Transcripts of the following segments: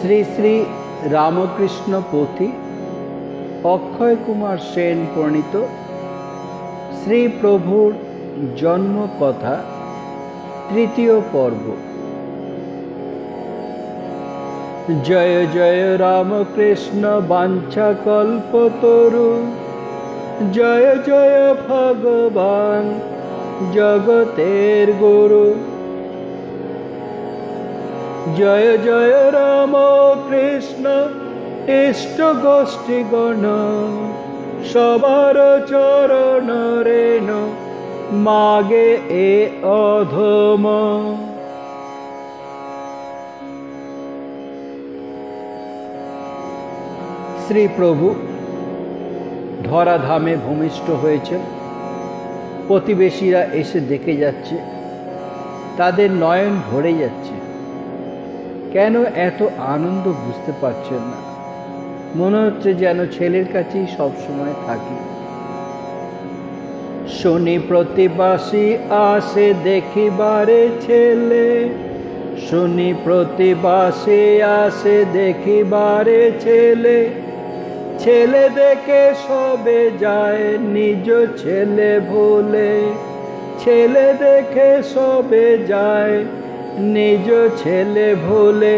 শ্রী শ্রী রামকৃষ্ণ পুঁথি অক্ষয় কুমার সেন প্রণীত শ্রী প্রভুর জন্ম কথা তৃতীয় পর্ব। জয় জয় রামকৃষ্ণ বাঞ্ছা কল্পতরু, জয় জয় ভগবান জগতের গুরু। জয় জয় রাম কৃষ্ণ ইষ্ট গোষ্ঠীগণ, সবার চরণ রেণু মাগে এ অধম। শ্রী প্রভু ধরাধামে ভূমিষ্ঠ হয়েছেন। প্রতিবেশীরা এসে দেখে যাচ্ছে, তাদের নয়ন ভরে যাচ্ছে। কেন এত আনন্দ বুঝতে পারছেন না। মনে হচ্ছে যেন ছেলের কাছেই সবসময় থাকি। শনি প্রতিবাসী আসে দেখিবারে ছেলে, শনি প্রতিবাসী আসে দেখিবারে ছেলে। ছেলে দেখে সবে যায় নিজ ছেলে ভুলে, ছেলে দেখে সবে যায় নিজ ছেলে ভুলে।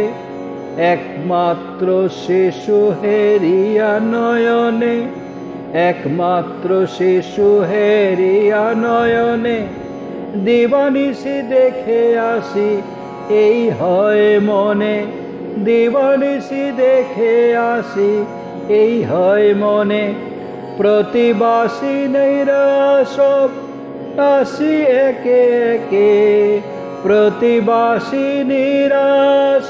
একমাত্র শিশু হেরিয়া নয়নে, একমাত্র শিশু হেরিয়া নয়নে। দিবানিশি দেখে আসি এই হয় মনে, দিবানিশি দেখে আসি এই হয় মনে। প্রতিবাসী নিরাশ আসি একে একে, প্রতিবাসী নিরাশ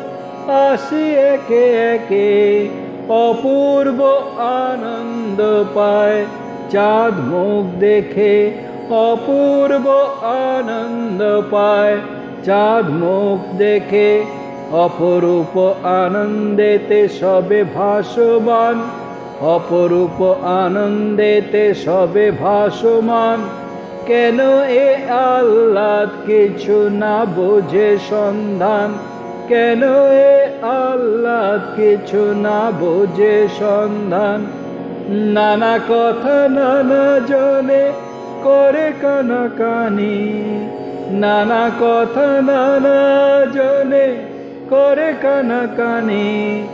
আসি একে একে। অপূর্ব আনন্দ পায় চাঁদ মুখ দেখে, অপূর্ব আনন্দ পায় চাঁদ মুখ দেখে। অপরূপ আনন্দেতে সবে ভাসমান, অপরূপ আনন্দেতে সবে ভাসমান। কেন এ আহ্লাদ কিছু না বোঝে সন্ধান, কেন এ আহ্লাদ কিছু না বোঝে সন্ধান। নানা কথা নানা জনে করে কানাকানি, নানা কথা নানা জনে করে কানাকানি।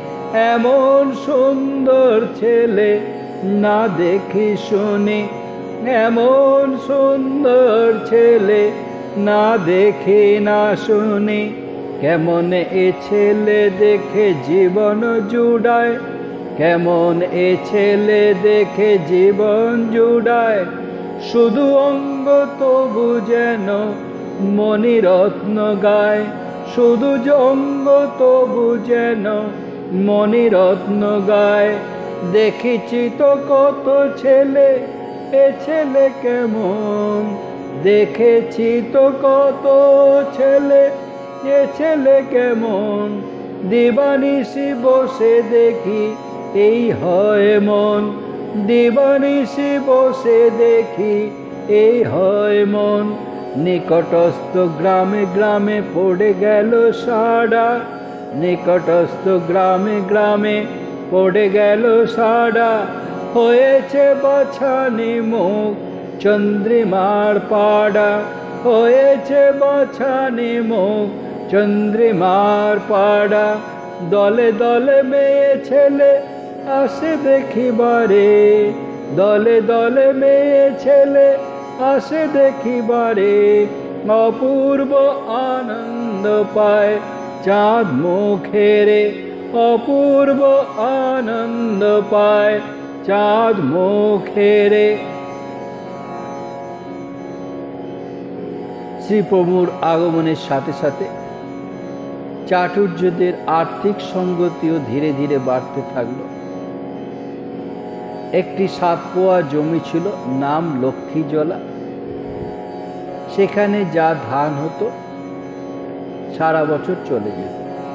এমন সুন্দর ছেলে না দেখি শুনি, এমন সুন্দর ছেলে না দেখি না শুনি। কেমন এ ছেলে দেখে জীবন জুড়ায়, কেমন এ ছেলে দেখে জীবন জুড়ায়। শুধু অঙ্গ তবু যেন মণিরত্ন গায়, শুধু অঙ্গ তবু যেন মণিরত্ন গায়। দেখেছি তো কত ছেলে, এ ছেলে কেমন, দেখেছি তো কত ছেলে, এ ছেলে কেমন। দিবানিশি বসে দেখি এই হয় মন, দিবানিশি বসে দেখি এই হয় মন। নিকটস্থ গ্রামে গ্রামে পড়ে গেল সাড়া, নিকটস্থ গ্রামে গ্রামে পড়ে গেল সাড়া। হয়েছে বাছানি মুখ চন্দ্রিমার পাড়া, হয়েছে বাছানি মুখ চন্দ্রিমার পাড়া। দলে দলে মেয়ে ছেলে আসে দেখিবারে, দলে দলে মেয়ে ছেলে আসে দেখিবারে। অপূর্ব আনন্দ পায় চাঁদ মুখেরে, অপূর্ব আনন্দ পায় চাঁদ মুখেরে। শ্রীপ্রভুর আগমনের সাথে সাথে চাটুর্যদের আর্থিক সঙ্গতিও ধীরে ধীরে বাড়তে থাকলো। একটি 7 পোয়া জমি ছিল, নাম লক্ষ্মীজলা। সেখানে যা ধান হতো সারা বছর চলে যেত।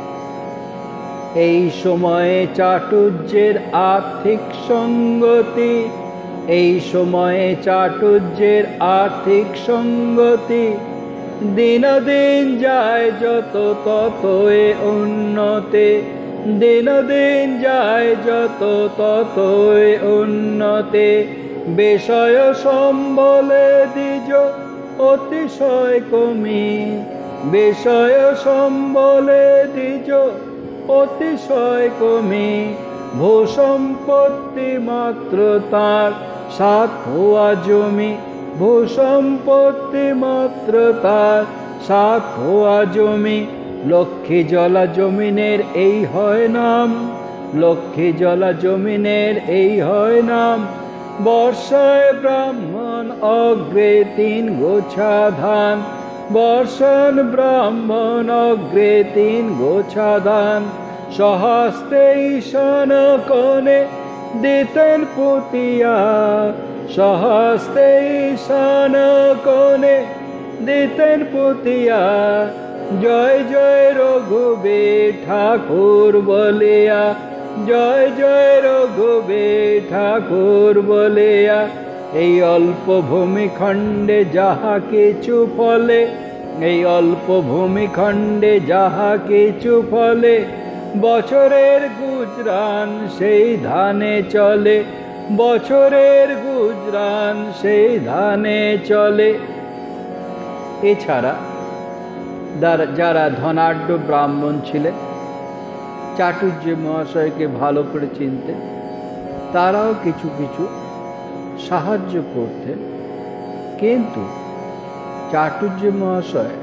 এই সময়ে চাটুর্যের আর্থিক সঙ্গতি, এই সময়ে চাটুর্যের আর্থিক সঙ্গতি। দিন দিন যায় যত তত এ উন্নতি, দিন দিন যায় যত ততই উন্নতে, বিষয় সম্বলে দ্বিজ অতিশয় কমি, বিষয় সম্বলে দ্বিজ অতিশয় কমি, ভূসম্পত্তি মাত্র তার 7 ভুয়া জমি, ভূসম্পত্তি মাত্র তার 7 ভুয়া জমি, লক্ষ্মী জলা জমিনের এই হয় নাম, লক্ষ্মী জলা জমিনের এই হয় নাম, বর্ষায় ব্রাহ্মণ অগ্রে 3 গোছা ধান, বর্ষণ ব্রাহ্মণ অগ্রে 3 গোছা ধান, সহস্তে ঈশান কোণে দিতেন পুতিয়া, সহস্তে ঈশান কোণে দিতেন পুতিয়া, জয় জয় রঘুবীর ঠাকুর বলিয়া, জয় জয় রঘুবীর ঠাকুর বলিয়া, এই অল্প ভূমিখণ্ডে যাহা কিছু ফলে, এই অল্প ভূমিখণ্ডে যাহা কিছু ফলে, বছরের গুজরান সেই ধানে চলে, বছরের গুজরান সেই ধানে চলে। এছাড়া যারা ধনাঢ্য ব্রাহ্মণ ছিলেন, চাটুর্য মহাশয়কে ভালো করে চিনতেন, তারাও কিছু কিছু সাহায্য করতেন। কিন্তু চাটুর্য মহাশয়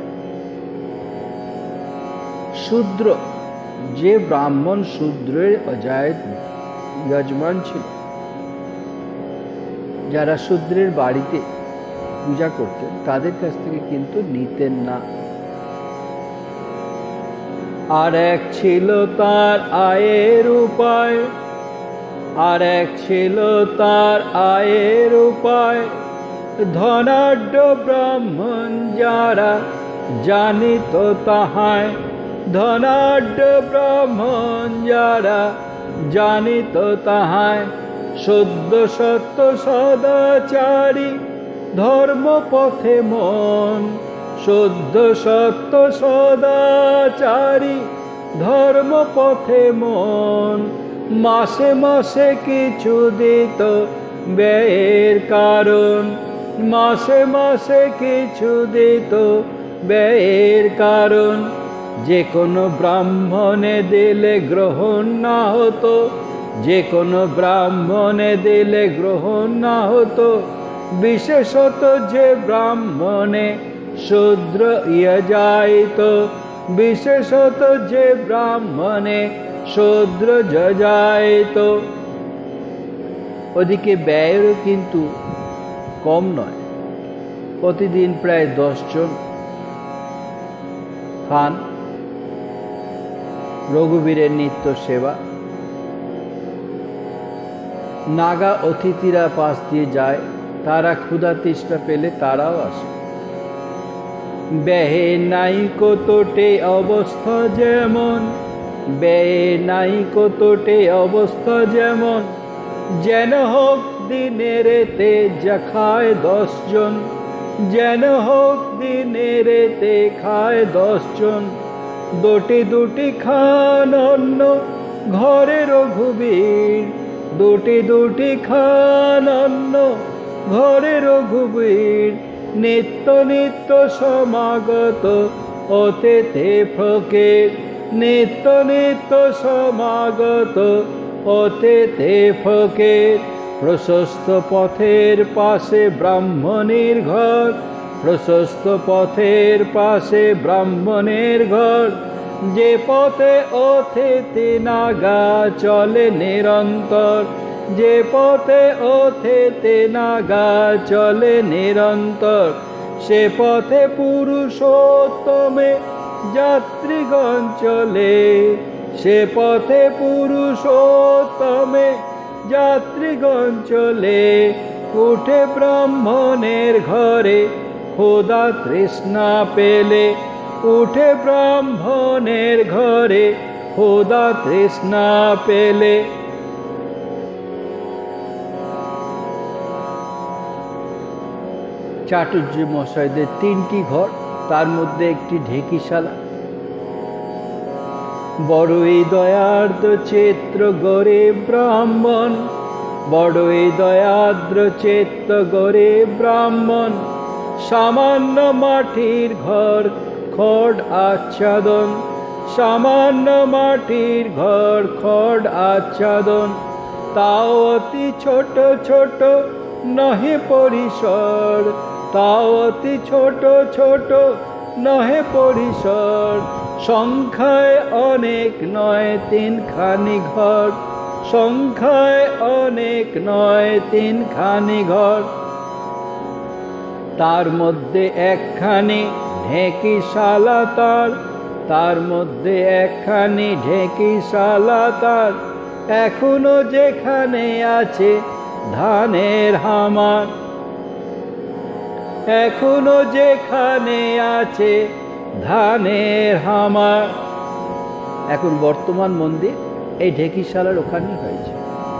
শূদ্র, যে ব্রাহ্মণ শূদ্রের অজায়ত যজমান ছিল, যারা শূদ্রের বাড়িতে পূজা করতেন, তাদের কাছ থেকে কিন্তু নিতেন না। আর এক ছিল তার আয়ের উপায়, আর এক ছিল তার আয়ের উপায়, ধনাঢ্য ব্রাহ্মণ যারা জানিত তাহায়, ধনাঢ্য ব্রাহ্মণ যারা জানিত তাহায়, শুদ্ধ সত্য সদাচারী ধর্ম পথে মন, শুদ্ধ সত্য সদাচারী ধর্ম পথে মন, মাসে মাসে কিছু দিত ব্যয়ের কারণ, মাসে মাসে কিছু দিত ব্যয়ের কারণ, যে কোনো ব্রাহ্মণে দিলে গ্রহণ না হতো, যে কোনো ব্রাহ্মণে দিলে গ্রহণ না হতো, বিশেষত যে ব্রাহ্মণে শূদ্র ইয়ে যাইত, বিশেষত যে ব্রাহ্মণে শূদ্র যাইত। ওদিকে ব্যয়েরও কিন্তু কম নয়, প্রতিদিন প্রায় 10 জন খান রঘুবীরের নিত্য সেবা। নাগা অতিথিরা পাশ দিয়ে যায়, তারা ক্ষুধা তৃষ্ণা পেলে তারাও আসে। ব্যয়ে নাই কতটে অবস্থা যেমন, ব্যয়ে নাই কতটে অবস্থা যেমন, যেন হোক দিনেরেতে যা খায় 10 জন, যেন হোক দিনেরেতে খায় 10 জন, দুটি দুটি খান অন্ন ঘরে রঘুবীর, দুটি দুটি খান অন্ন ঘরে রঘুবীর, নিত্য নিত্য সমাগত অতিথি ফকির, নিত্য নিত্য সমাগত অতিথি ফকির। প্রশস্ত পথের পাশে ব্রাহ্মণের ঘর, প্রশস্ত পথের পাশে ব্রাহ্মণের ঘর, যে পথে অতিথি নাগা চলে নিরন্তর, যে পথে অতিথি নাগা চলে নিরন্তর, সে পথে পুরুষোত্তমে যাত্রীগণ চলে, সে পথে পুরুষোত্তমে যাত্রীগণ চলে। উঠে ব্রাহ্মণের ঘরে ক্ষুধা তৃষ্ণা পেলে, উঠে ব্রাহ্মণের ঘরে ক্ষুধা তৃষ্ণা পেলে। চাটুর্য মশাইদের 3টি ঘর, তার মধ্যে একটি ঢেকিশালা। বড়ই দয়ার্দ্র চিত্র গরিব ব্রাহ্মণ, বড়ই দয়ার্দ্র চিত্ত গরিব ব্রাহ্মণ। সামান্য মাটির ঘর খড় আচ্ছাদন, সামান্য মাটির ঘর খড় আচ্ছাদন। তাও অতি ছোট ছোট নহে পরিসর, তাও অতি ছোট ছোট নহে পরিসর। সংখ্যায় অনেক নয় তিনখানি ঘর, সংখ্যায় অনেক নয় তিনখানি ঘর। তার মধ্যে একখানি ঢেঁকিশালা তার, তার মধ্যে একখানি ঢেঁকিশালা তার। এখনো যেখানে আছে ধানের হামার, এখনো যেখানে আছে ধানের হামার। এখন বর্তমান মন্দির এই ঢেঁকিশালার ওখানেই হয়েছে।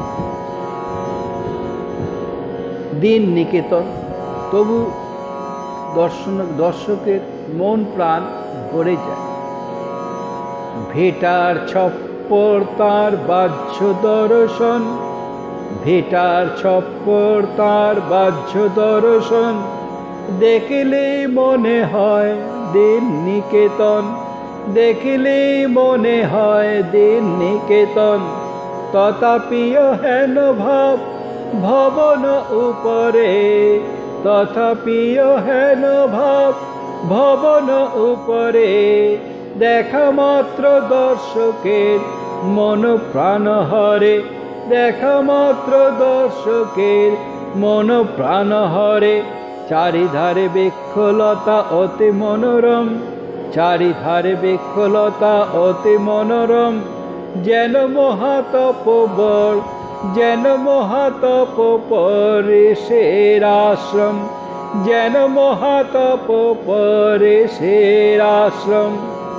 দিন নিকেতন, তবু দর্শকের মন প্রাণ ভরে যায়। ভেটার ছপ্পর তার বাহ্য দর্শন, ভেটার ছপ্পর তার বাহ্য দর্শন। দেখিলেই মনে হয় দিন নিকেতন, দেখিলেই মনে হয় দিন নিকেতন। তথাপিও হেন ভাব ভবন উপরে, তথাপিও হেন ভাব ভবন উপরে। দেখা মাত্র দর্শকের মন প্রাণ হরে, দেখা মাত্র দর্শকের মন প্রাণ হরে। চারিধারে বৃক্ষলতা অতি মনোরম, চারিধারে বৃক্ষলতা অতি মনোরম। যেন মহাতপোবর, যেন মহাতপোবর ঋষির আশ্রম, যেন মহাতপোবর ঋষির আশ্রম।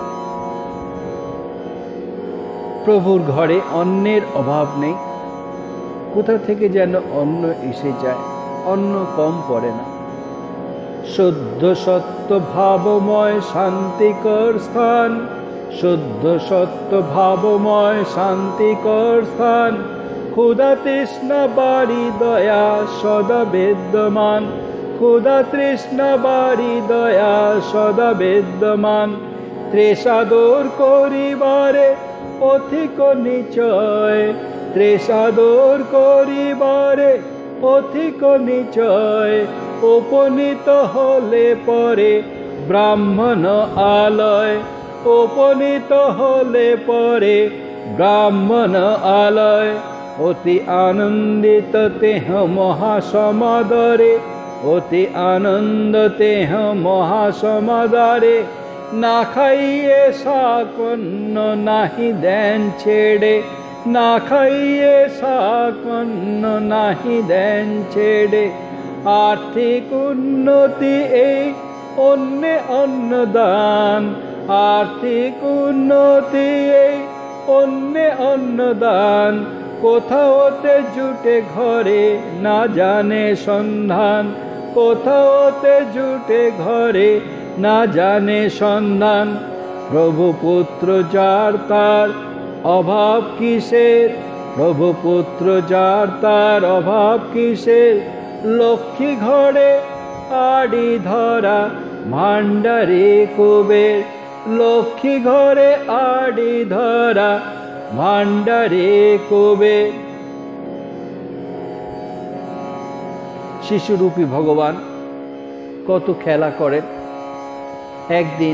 প্রভুর ঘরে অন্নের অভাব নেই। কোথা থেকে যেন অন্ন এসে যায়, অন্ন কম পড়ে না। শুদ্ধ সত্য ভাবময় শান্তিকর স্থান, শুদ্ধ সত্য ভাবময় শান্তিকর স্থান। ক্ষুধা তৃষ্ণা বাড়ি দয়া সদা বিদ্যমান, ক্ষুধা তৃষ্ণা বাড়ি দয়া সদা বিদ্যমান। তৃষা দূর করিবারে পথিক নিচয়, তৃষা দূর করিবারে পথিক নিচয়। উপনীত হলে পরে ব্রাহ্মণ আলয়, উপনীত হলে পরে ব্রাহ্মণ আলয়। অতি আনন্দিত তেহ মহাসমাদরে, অতি আনন্দ তেহ মহাসমাদরে। না খাইয়ে সাকন্ন নাহি দেন ছেড়ে, না খাইয়ে সাকন্ন নাহি দেন ছেড়ে। আর্থিক উন্নতি এই অন্নে অন্নদান, আর্থিক উন্নতি এই অন্নে অন্নদান। কোথাওতে জুটে ঘরে না জানে সন্ধান, কোথাওতে জুটে ঘরে না জানে সন্ধান। প্রভু পুত্র যার তার অভাব কিসের, প্রভু পুত্র যার তার অভাব কিসের। লক্ষ্মী ঘরে আড়ি ধরা ভাণ্ডারে কুবের, লক্ষ্মী ঘরে আড়ি ধরা ভাণ্ডারে কুবের। শিশুরূপী ভগবান কত খেলা করেন। একদিন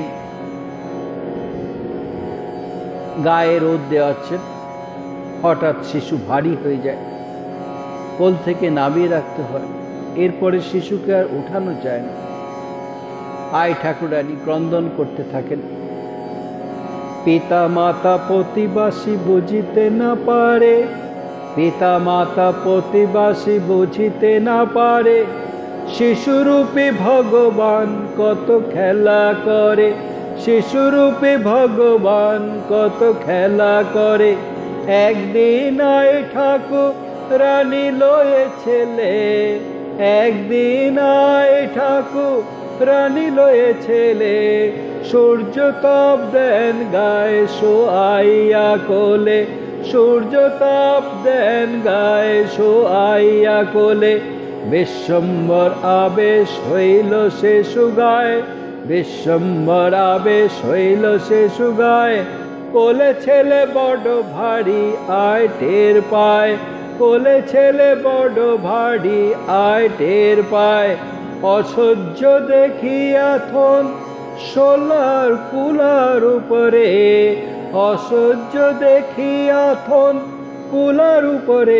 গায়ে রোদ দেওয়াচ্ছেন, হঠাৎ শিশু ভারী হয়ে যায়, কোল থেকে নামিয়ে রাখতে হয়। এরপরে শিশুকে আর উঠানো যায় না। আই ঠাকুরানী ক্রন্দন করতে থাকেন। পিতা মাতা প্রতিবাসী বুঝিতে না পারে, পিতা মাতা প্রতিবাসী বুঝিতে না পারে। শিশুরূপী ভগবান কত খেলা করে, শিশুরূপী ভগবান কত খেলা করে। একদিন আই ঠাকুর রানী লয়ে ছেলে, একদিন আই ঠাকুর রানী লয়ে ছেলে, সূর্য তাপ দেন গায়ে শোয়াইয়া কোলে, সূর্য তাপ দেন গায়ে শোয়াইয়া কোলে। বিশ্বম্বর আবেশ হইল সে সুগায়, বিশ্বম্বর আবেশ হইল সে সুগায়। কোলে ছেলে বড় ভারী আয় টের পায়, কোলে ছেলে বড় ভারী আয় টের পায়। অসহ্য দেখিয়া থন সোলার কুলার উপরে, অসহ্য দেখিয়া থন কুলার উপরে।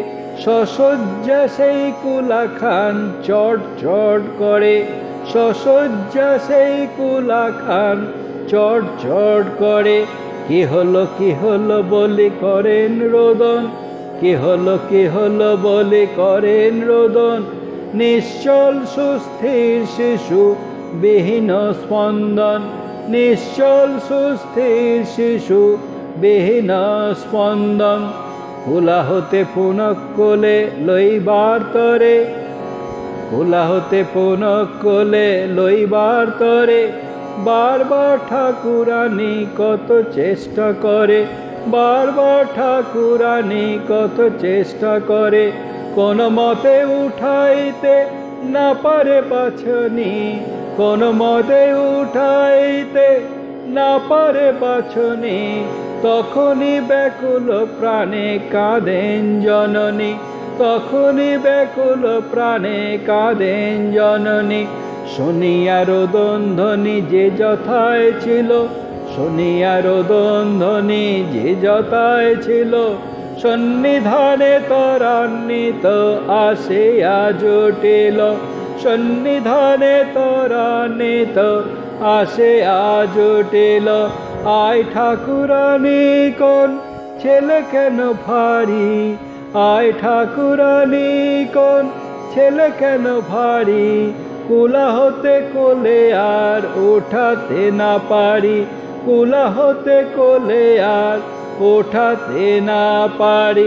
সসজ্জা সেই কুলা খান চট চট করে, সসজ্জা সেই কুলা খান চট চট করে। কি হলো বলি করেন রোদন, কি হলো বলি করেন রোদন। নিশ্চল সুস্থির শিশু বিহীন স্পন্দন, নিশ্চল সুস্থির শিশু বিহীন স্পন্দন। কুলা হতে পুনঃ কোলে লইবার তরে, কুলা হতে পুনঃ কোলে লইবার তরে। বারবার ঠাকুরানী কত চেষ্টা করে, বারবার ঠাকুরানী কত চেষ্টা করে। কোন মতে উঠাইতে না পারে বাছনি, কোন মতে উঠাইতে না পারে বাছনি। তখনই ব্যাকুল প্রাণে কাঁদেন জননী, তখনই ব্যাকুল প্রাণে কাঁদেন জননী। শুনিয়া রোদন ধ্বনি যে যথায় ছিল, শুনিয়া রোদন ধ্বনি যে যথায় ছিল। সন্নিধানে ত্বরান্বিত আসিয়া জুটিল, সন্নিধানে ত্বরান্বিত আসিয়া জুটিল। আয় ঠাকুরানী কোন ছেলে কেন ভারী, আয় ঠাকুরানী কোন ছেলে কেন ভারী। কুলা হতে কোলে আর ওঠাতে না পারি, কুলা হতে কোলে আর ওঠাতে না পারি।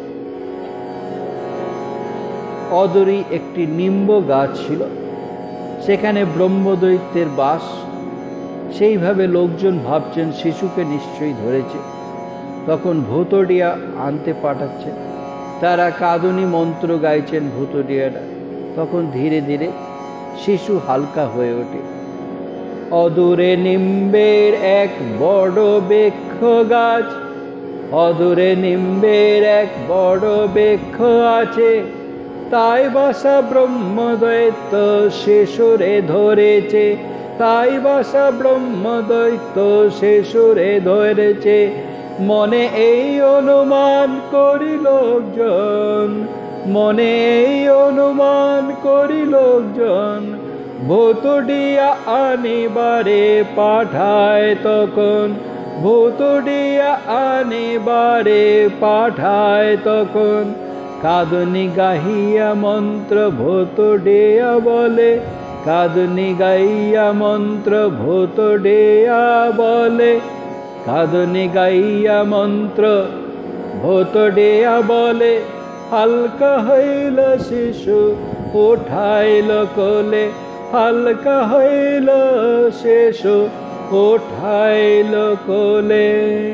অদূরেই একটি নিম্ব গাছ ছিল, সেখানে ব্রহ্মদৈত্যের বাস। সেইভাবে লোকজন ভাবছেন শিশুকে নিশ্চয়ই ধরেছে। তখন ভূতড়িয়া আনতে পাঠাচ্ছেন, তারা কাঁদুনি মন্ত্র গাইছেন ভূতড়িয়ারা। তখন ধীরে ধীরে শিশু হালকা হয়ে ওঠে। অদূরে নিম্বের এক বড় বৃক্ষ গাছ, অদূরে নিম্বের এক বড় বৃক্ষ আছে। তাই বাসা ব্রহ্মদৈত্য শিশুরে ধরেছে, তাই বাসা ব্রহ্মদৈত্য শিশুরে ধরেছে। মনে এই অনুমান করি লোকজন, মনে এই অনুমান করি লোকজন। ভূতড়িয়া আনিবারে পাঠায় তখন, ভূতড়িয়া আনিবারে পাঠায় তখন। কাঁদুনি গাহিয়া মন্ত্র ভূতড়িয়া বলে, কাঁদুনি গাইয়া মন্ত্র ভূতড়িয়া বলে। কাঁদুনি গাইয়া মন্ত্র ভূতড়িয়া বলে। হালকা হইল শিশু উঠাইল কোলে, হালকা হইল শিশু উঠাইল কোলে।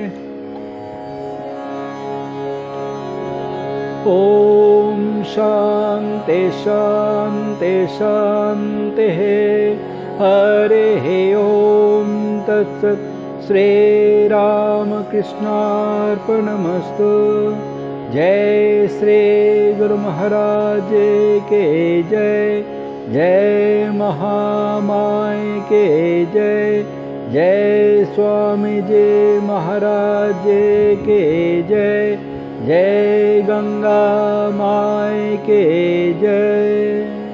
ওম শান্তি শান্তি শান্তি। হরে ওম তৎসৎ। श्री रामकृष्णार्पणमस्तु। जय श्री गुरु महाराज के जय, जय महामाय के जय, जय स्वामी जी महाराज के जय, जय गंगा माय के जय।